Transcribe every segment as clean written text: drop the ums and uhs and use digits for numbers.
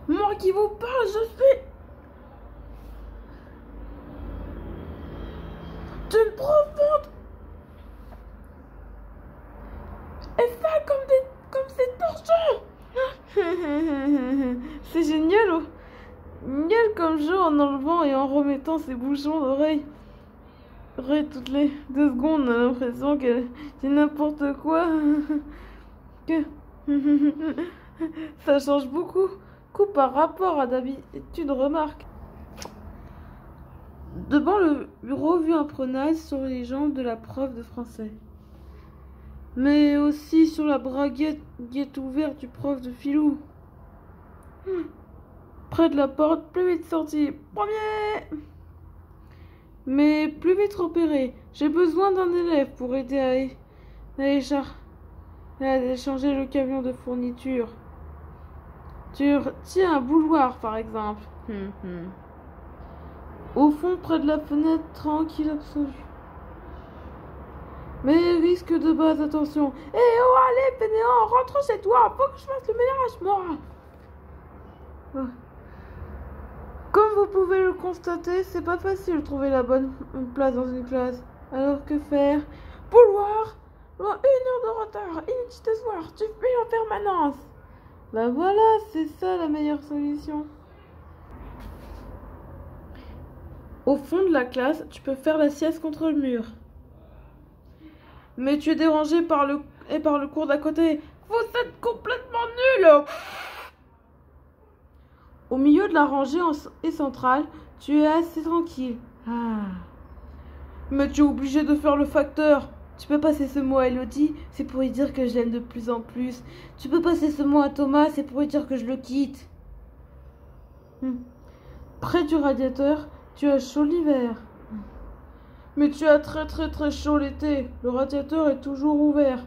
Moi qui vous parle, je suis d'une profonde et ça comme ces torchons. C'est génial, oh. Génial comme jeu en enlevant et en remettant ses bouchons d'oreilles. Toutes les 2 secondes, on a l'impression que c'est n'importe quoi. Que ça change beaucoup par rapport à d'habitude, remarque. Devant le bureau, vu un prenage sur les jambes de la prof de français. Mais aussi sur la braguette ouverte du prof de philo. Près de la porte, plus vite sorti. Premier! Mais plus vite repéré. J'ai besoin d'un élève pour aider à décharger le camion de fourniture. Tiens, un bouloir, par exemple. Au fond, près de la fenêtre, tranquille absolu. Mais risque de base, attention. Eh oh, allez, fainéant, rentre chez toi. Faut que je fasse le ménage, moi. Comme vous pouvez le constater, c'est pas facile de trouver la bonne place dans une classe. Alors que faire? Bouloir, 1 heure de retard, inutile de se voir, tu fuis en permanence. Bah voilà, c'est ça la meilleure solution. Au fond de la classe, tu peux faire la sieste contre le mur. Mais tu es dérangé par le cours d'à côté. Vous êtes complètement nul. Au milieu de la rangée centrale, tu es assez tranquille. Mais tu es obligé de faire le facteur. Tu peux passer ce mot à Elodie, c'est pour lui dire que je l'aime de plus en plus. Tu peux passer ce mot à Thomas, c'est pour lui dire que je le quitte. Près du radiateur, tu as chaud l'hiver. Mais tu as très très très chaud l'été. Le radiateur est toujours ouvert.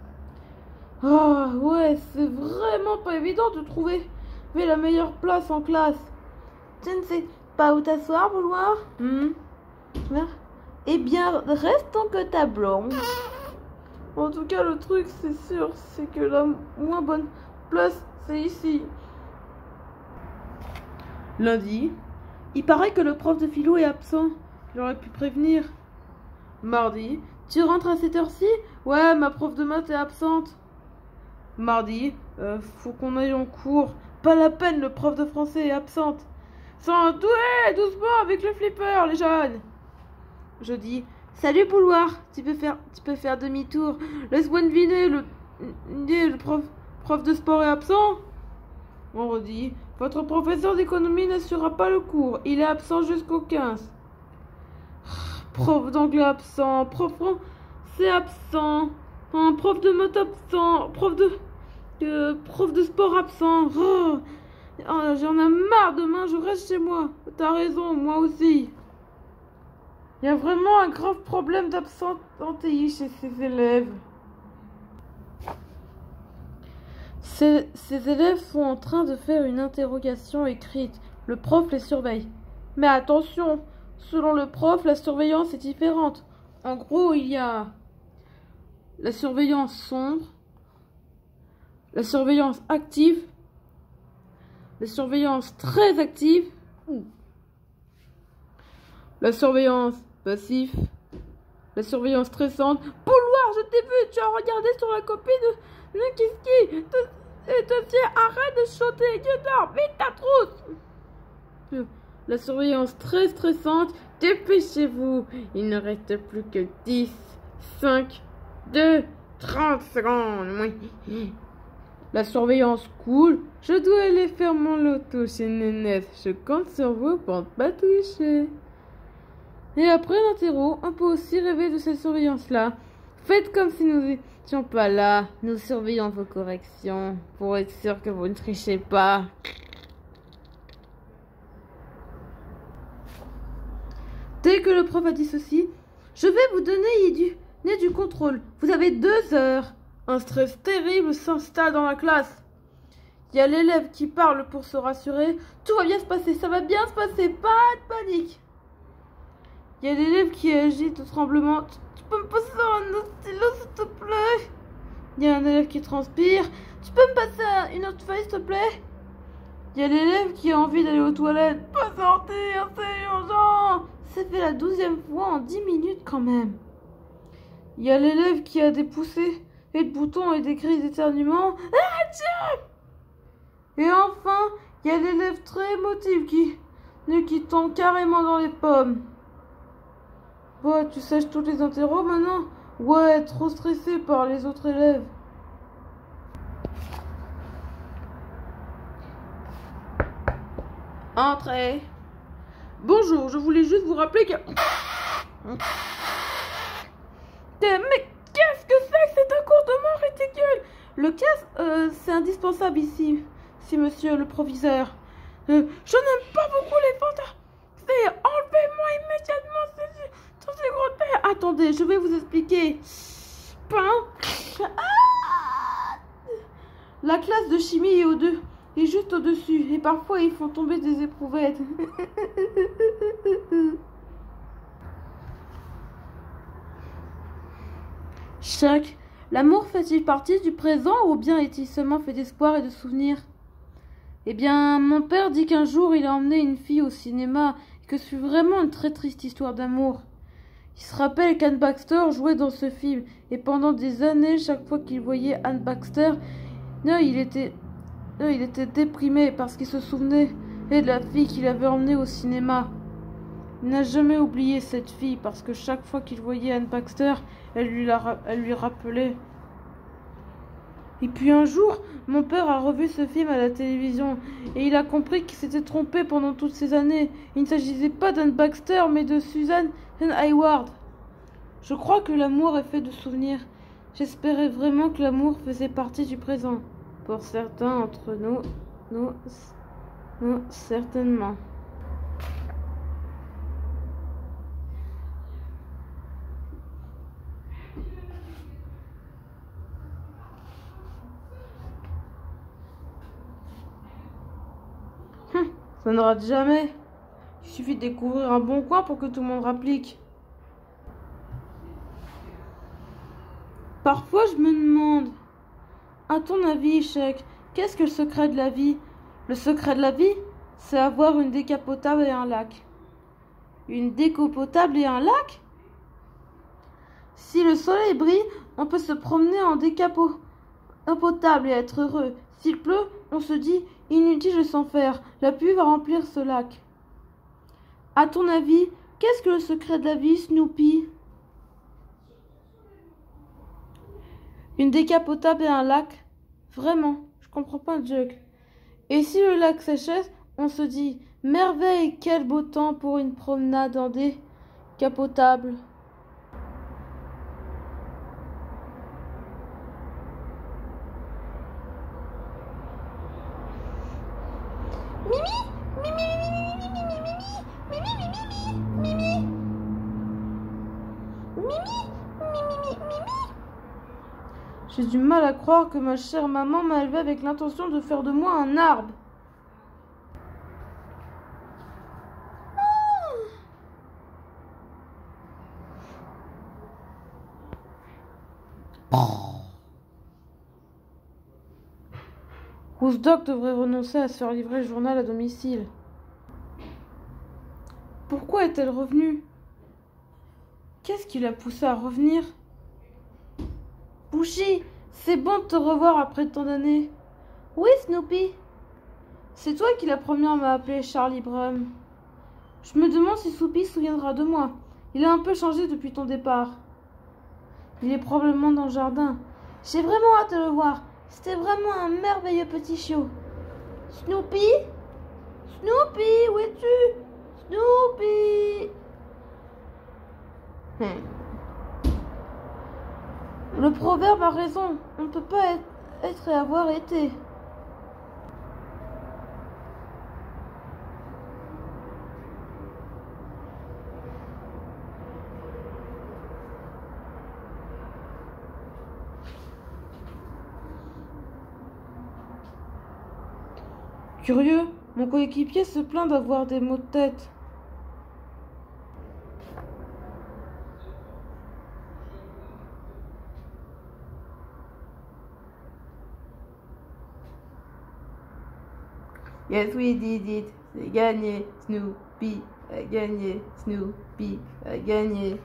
Ah ouais, c'est vraiment pas évident de trouver la meilleure place en classe. Tu ne sais pas où t'asseoir, Bouloir? Eh bien, reste en que tableau. En tout cas, le truc, c'est sûr, c'est que la moins bonne place, c'est ici. Lundi, il paraît que le prof de philo est absent. J'aurais pu prévenir. Mardi, tu rentres à cette heure-ci? Ouais, ma prof de maths est absente. Mardi, faut qu'on aille en cours. Pas la peine, le prof de français est absente. Sans doué, doucement avec le flipper, les jeunes. Jeudi, salut Bouloir, tu peux faire demi-tour. Laisse-moi deviner, le prof de sport est absent. Vendredi, votre professeur d'économie n'assurera pas le cours. Il est absent jusqu'au 15. Prof d'anglais absent, prof français absent, prof de maths absent, prof de sport absent. J'en ai marre, demain je reste chez moi. T'as raison, moi aussi. Il y a vraiment un grave problème d'absentéisme chez ces élèves. Ces élèves sont en train de faire une interrogation écrite. Le prof les surveille. Mais attention, selon le prof, la surveillance est différente. En gros, il y a la surveillance sombre, la surveillance active, la surveillance très active, la surveillance passive, la surveillance stressante. Bouloir, je t'ai vu, tu as regardé sur la copie de Nikiski. Arrête de chanter, Dieu dort, vite ta trousse. La surveillance très stressante, dépêchez-vous, il ne reste plus que 10, 5, 2, 30 secondes. La surveillance cool, je dois aller faire mon loto chez Nénette, je compte sur vous pour ne pas tricher. Et après l'interro, on peut aussi rêver de cette surveillance-là. Faites comme si nous n'étions pas là. Nous surveillons vos corrections pour être sûr que vous ne trichez pas. Dès que le prof a dit ceci, je vais vous donner du contrôle. Vous avez 2 heures. Un stress terrible s'installe dans la classe. Il y a l'élève qui parle pour se rassurer. Tout va bien se passer, ça va bien se passer, pas de panique. Il y a l'élève qui agite au tremblement. Tu peux me passer un autre stylo, s'il te plaît? Il y a un élève qui transpire. Tu peux me passer une autre feuille, s'il te plaît? Il y a l'élève qui a envie d'aller aux toilettes. Pas sortir, c'est urgent. Ça fait la 12e fois en 10 minutes quand même. Il y a l'élève qui a des poussées et de boutons et des cris d'éternuement. Ah, tiens! Et enfin, il y a l'élève très émotif qui tombe carrément dans les pommes. Bah, tu sèches toutes les interros maintenant? Ouais, trop stressé par les autres élèves. Entrez. Bonjour, je voulais juste vous rappeler que... Mais qu'est-ce que c'est que cet accordement ridicule? Le casque, c'est indispensable ici, si monsieur le proviseur. Je n'aime pas beaucoup les fantasmes. Enlevez-moi immédiatement ces gros terres. Attendez, je vais vous expliquer. La classe de chimie est juste au-dessus. Et parfois, ils font tomber des éprouvettes. Chuck, l'amour fait-il partie du présent ou bien est-il seulement fait d'espoir et de souvenirs? Eh bien, mon père dit qu'un jour il a emmené une fille au cinéma et que c'est vraiment une très triste histoire d'amour. Il se rappelle qu'Anne Baxter jouait dans ce film et pendant des années, chaque fois qu'il voyait Anne Baxter, il était déprimé parce qu'il se souvenait de la fille qu'il avait emmenée au cinéma. Il n'a jamais oublié cette fille parce que chaque fois qu'il voyait Anne Baxter, elle lui rappelait. Et puis un jour, mon père a revu ce film à la télévision et il a compris qu'il s'était trompé pendant toutes ces années. Il ne s'agissait pas d'Anne Baxter mais de Susan Hayward. Je crois que l'amour est fait de souvenirs. J'espérais vraiment que l'amour faisait partie du présent. Pour certains d'entre nous, certainement. Ça ne rate jamais. Il suffit de découvrir un bon coin pour que tout le monde rapplique. Parfois, je me demande, à ton avis, Chuck, qu'est-ce que le secret de la vie? Le secret de la vie, c'est avoir une décapotable et un lac. Une décapotable et un lac? Si le soleil brille, on peut se promener en décapotable et être heureux. S'il pleut, on se dit, inutile de s'en faire, la pluie va remplir ce lac. À ton avis, qu'est-ce que le secret de la vie, Snoopy? Une décapotable et un lac? Vraiment, je comprends pas le joke. Et si le lac séchait, on se dit, merveille, quel beau temps pour une promenade en décapotable. J'ai du mal à croire que ma chère maman m'a élevé avec l'intention de faire de moi un arbre. Roosdock devrait renoncer à se faire livrer le journal à domicile. Pourquoi est-elle revenue? Qu'est-ce qui l'a poussée à revenir? Bougie, c'est bon de te revoir après tant d'années. Oui, Snoopy. C'est toi qui la première m'a appelé Charlie Brown. Je me demande si Snoopy se souviendra de moi. Il a un peu changé depuis ton départ. Il est probablement dans le jardin. J'ai vraiment hâte de le voir. C'était vraiment un merveilleux petit chiot. Snoopy? Snoopy, où es-tu? Snoopy! Le proverbe a raison. On ne peut pas être et avoir été. Curieux, mon coéquipier se plaint d'avoir des maux de tête. Yes, we did it. C'est gagné. Snoopy a gagné. Snoopy a gagné.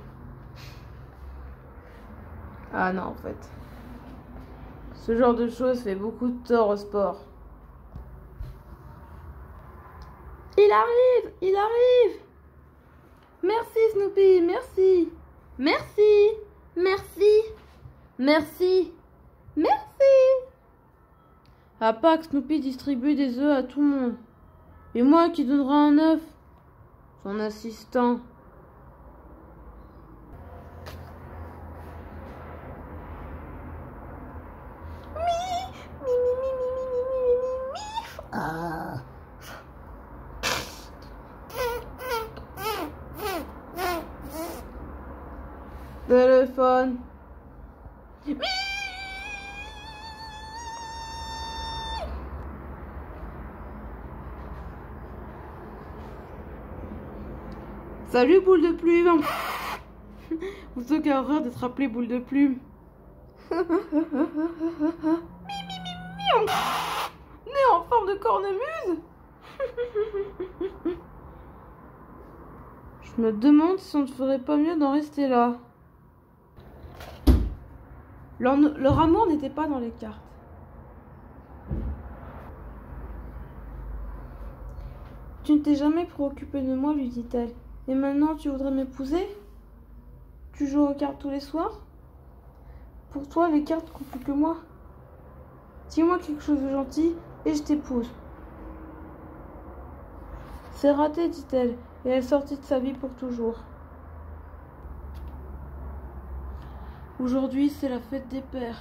Ah non, en fait. Ce genre de choses fait beaucoup de tort au sport. Il arrive! Il arrive! Merci Snoopy, merci! Merci! Merci! Merci! Merci! À Pâques, Snoopy distribue des œufs à tout le monde. Et moi qui donnera un œuf? Son assistant. Ah. Téléphone. Salut boule de plume. Vous avez horreur d'être appelé boule de plume. Né en forme de cornemuse. Je me demande si on ne ferait pas mieux d'en rester là. Leur amour n'était pas dans les cartes. Tu ne t'es jamais préoccupé de moi, lui dit-elle. Et maintenant, tu voudrais m'épouser? Tu joues aux cartes tous les soirs? Pour toi, les cartes comptent plus que moi. Dis-moi quelque chose de gentil et je t'épouse. C'est raté, dit-elle, et elle sortit de sa vie pour toujours. Aujourd'hui, c'est la fête des pères.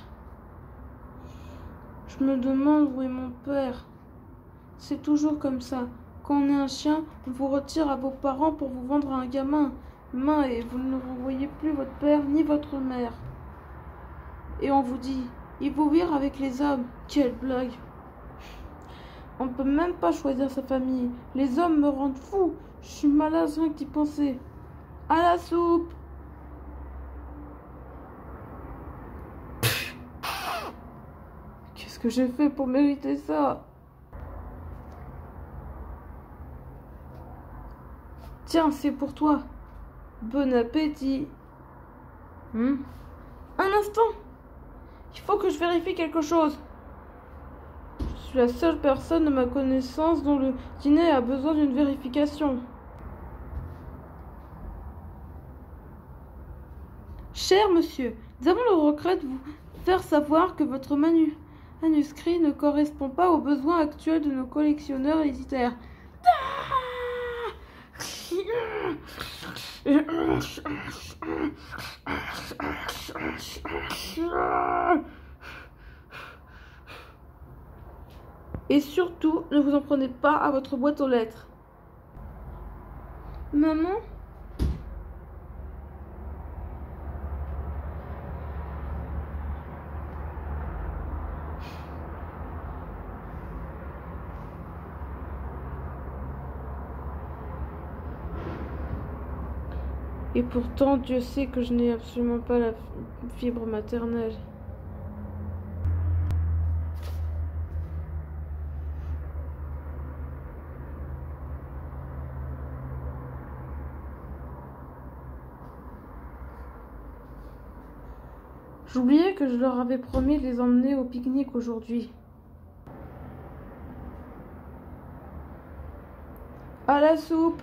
Je me demande où est mon père. C'est toujours comme ça. Quand on est un chien, on vous retire à vos parents pour vous vendre à un gamin. Et vous ne renvoyez plus votre père ni votre mère. Et on vous dit, il faut vivre avec les hommes. Quelle blague! On ne peut même pas choisir sa famille. Les hommes me rendent fou. Je suis malade rien que d'y penser. À la soupe! Qu'est-ce que j'ai fait pour mériter ça? Tiens, c'est pour toi. Bon appétit. Un instant. Il faut que je vérifie quelque chose. Je suis la seule personne de ma connaissance dont le dîner a besoin d'une vérification. Cher monsieur, nous avons le regret de vous faire savoir que votre manuscrit ne correspond pas aux besoins actuels de nos collectionneurs éditeurs. Et surtout, ne vous en prenez pas à votre boîte aux lettres. Maman? Et pourtant, Dieu sait que je n'ai absolument pas la fibre maternelle. J'oubliais que je leur avais promis de les emmener au pique-nique aujourd'hui. À la soupe!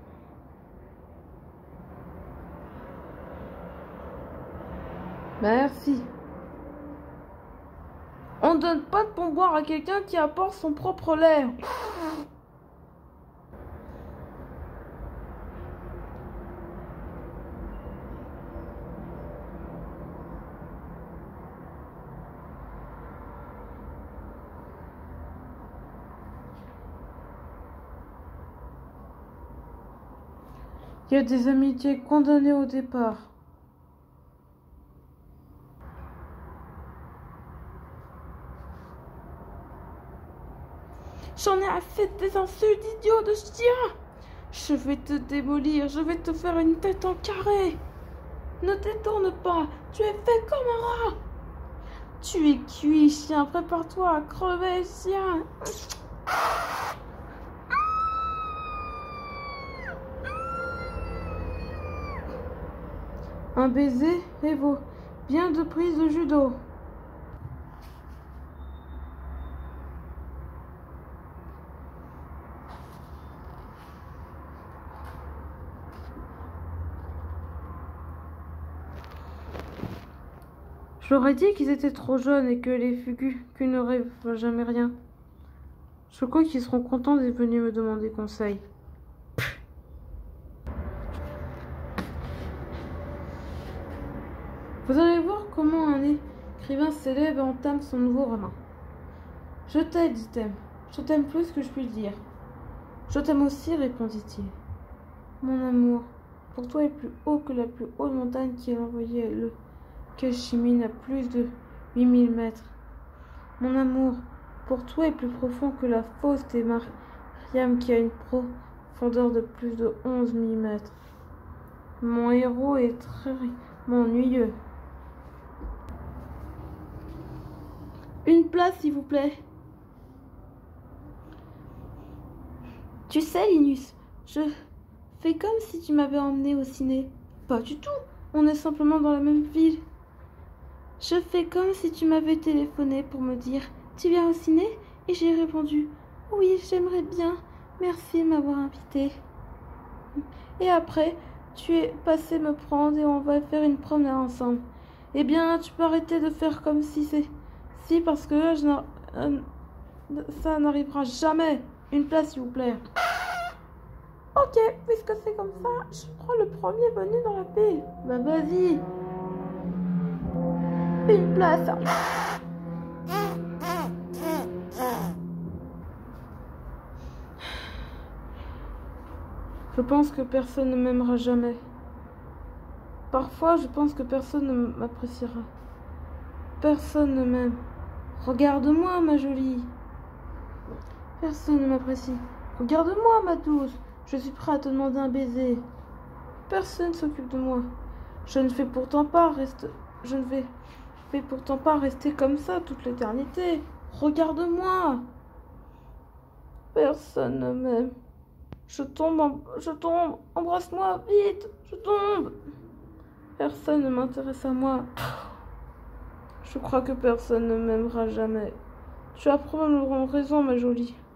Merci. On ne donne pas de pourboire à quelqu'un qui apporte son propre lait. Il y a des amitiés condamnées au départ. J'en ai assez des insultes, idiot de chien! Je vais te démolir, je vais te faire une tête en carré! Ne t'étourne pas, tu es fait comme un rat! Tu es cuit, chien, prépare-toi à crever, chien! Un baiser et vaut bien de prises de judo. Je leur ai dit qu'ils étaient trop jeunes et que les fugus ne rêvent jamais rien. Je crois qu'ils seront contents d'être venus me demander conseil. Vous allez voir comment un écrivain célèbre entame son nouveau roman. Je t'aime, dit-elle. Je t'aime plus que je puis le dire. Je t'aime aussi, répondit-il. Mon amour, pour toi est plus haut que la plus haute montagne qui a envoyé le Kashimine à plus de 8000 mètres. Mon amour, pour toi est plus profond que la fosse des Mariam qui a une profondeur de plus de 11 000 mètres. Mon héros est très ennuyeux. Une place, s'il vous plaît. Tu sais, Linus, je fais comme si tu m'avais emmené au ciné. Pas du tout, on est simplement dans la même ville. Je fais comme si tu m'avais téléphoné pour me dire « Tu viens au ciné ?» et j'ai répondu « Oui, j'aimerais bien, merci de m'avoir invité. » Et après, tu es passé me prendre et on va faire une promenade ensemble. Eh bien, tu peux arrêter de faire comme si c'est... Si, parce que ça n'arrivera jamais. Une place, s'il vous plaît. Ok, puisque c'est comme ça, je prends le premier venu dans la ville. Bah vas-y. Une place. Je pense que personne ne m'aimera jamais. Parfois, je pense que personne ne m'appréciera. Personne ne m'aime. Regarde-moi, ma jolie. Personne ne m'apprécie. Regarde-moi, ma douce. Je suis prêt à te demander un baiser. Personne ne s'occupe de moi. Je ne vais pourtant pas rester comme ça toute l'éternité. Regarde-moi. Personne ne m'aime. Je tombe, embrasse-moi, vite, je tombe. Personne ne m'intéresse à moi. Je crois que personne ne m'aimera jamais. Tu as probablement raison, ma jolie.